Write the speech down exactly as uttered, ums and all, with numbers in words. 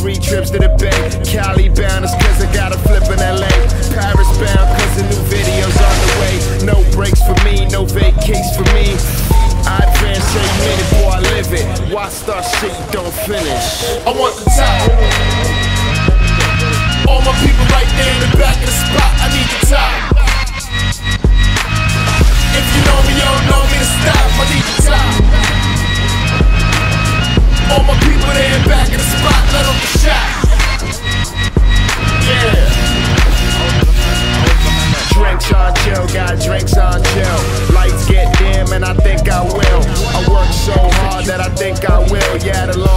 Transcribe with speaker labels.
Speaker 1: three trips to the Bay. Cali bound is cause I got a flip in L A. Paris bound cause the new video's on the way. No breaks for me, no vacays for me. I advance every minute before I live it. Why start shit you don't finish?
Speaker 2: I want the top. All my people right there in the back of the spot, I need the top. If you know me, you don't know me to stop, I need the top. All my people there in the back of the spot, let them get shot. Yeah.
Speaker 1: Drinks on chill, got drinks on chill. Lights get dim and I think I will. I work so hard that I think I will. Yeah, the